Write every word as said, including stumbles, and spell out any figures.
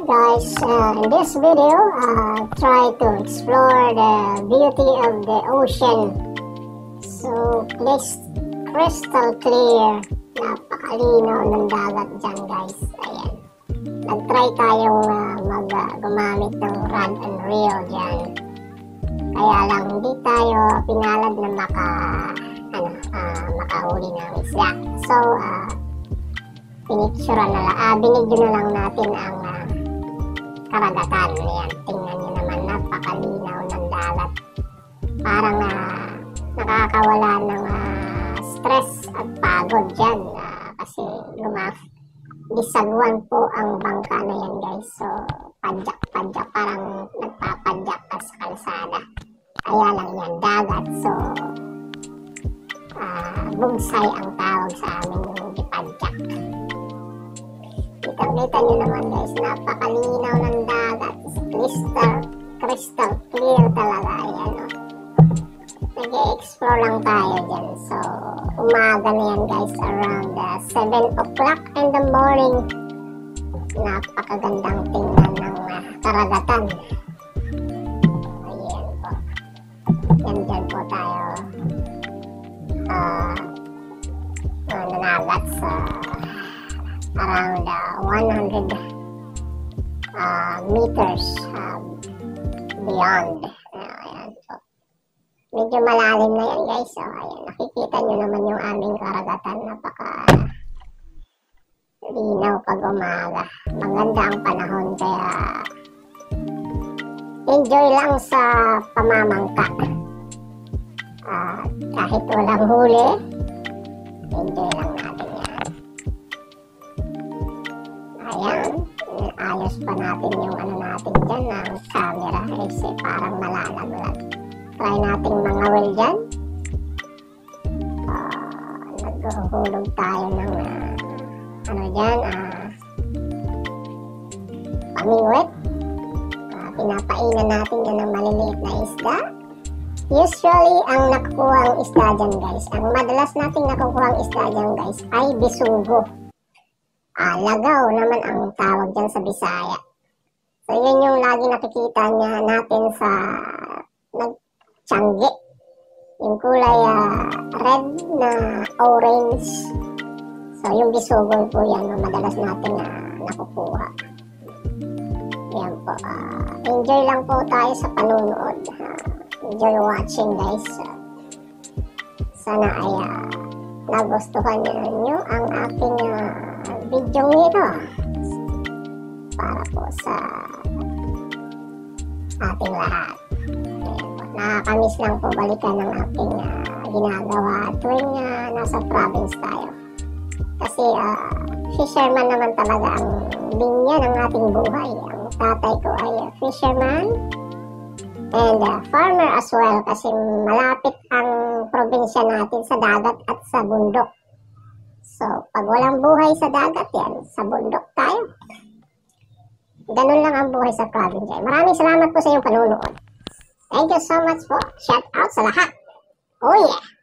guys, uh, in this video, uh, try to explore the beauty of the ocean. So, crystal clear, napakalinaw ng dagat dyan guys. Ayan. Nag-try tayong uh, mag, uh, gumamit ng rod and reel dyan. Kaya lang hindi tayo pinalad na maka, ano, uh, makahuli ng isla. So, uh, pinicturean na lang, ah, binidyo na lang natin ang uh, karagatan. Ayan, tingnan nyo naman, napakalinaw ng dagat. Parang uh, nakakawala ng uh, stress at pagod dyan. Uh, kasi gumaf, disagwan po ang bangka na yan guys. So, padyak-padyak, parang nagpapadyak ka sa kalsada. Kaya lang yan, dagat. So, uh, bugsay ang tawag sa amin yung gipadyak. Kita-kita nyo naman guys, napakalinaw ng dagat. Crystal, crystal clear talaga. Ayan o. Nag-e-explore lang tayo dyan. So, umaga na yan guys, around uh, seven o'clock in the morning. Napakagandang tingnan ng uh, karagatan. Ayan po. Yan dyan po tayo. Uh, nananagat sa around uh, one hundred uh, meters uh, beyond. Uh, ayan po. Medyo malalim na yan guys. So, ayan, nakikita nyo naman yung aming karagatan. Napaka linaw pag umaga. Maganda ang panahon kaya enjoy lang sa pamamangka. Uh, kahit walang huli, enjoy lang natin yan. Ayan, ayos pa natin yung ano natin dyan ng camera kasi parang malalaglag. Try nating mga well dyan. Uh, naghuhulog tayo ng uh, ano dyan, uh, pamingwit. Uh, pinapainan natin yan ng maliliit na isda. Usually, ang nakukuha ang isda dyan guys, ang madalas nating nakukuha ang isda dyan guys ay bisugo. Ah, lagaw naman ang tawag dyan sa Bisaya. So, yun yung lagi nakikita niya natin sa nagtiyangge. Yung kulay uh, red na orange. So, yung bisugo po yan, no, madalas natin uh, nakukuha. Yan po. Uh, enjoy lang po tayo sa panunood. Uh, enjoy watching guys. Uh, sana ay uh, nagustuhan nyo ang aking uh, video nito para po sa ating lahat. Nakakamiss lang po balikan ng aking uh, ginagawa tuwing uh, nasa province tayo. Kasi uh, fisherman naman talaga ang linya ng ating buhay. Ang tatay ko ay uh, fisherman and uh, farmer as well kasi malapit ang probinsya natin sa dagat at sa bundok. So, pag walang buhay sa dagat yan, sa bundok tayo. Ganun lang ang buhay sa province. Maraming salamat po sa iyong panunood. Thank you so much po. Shout out sa lahat. Oh yeah!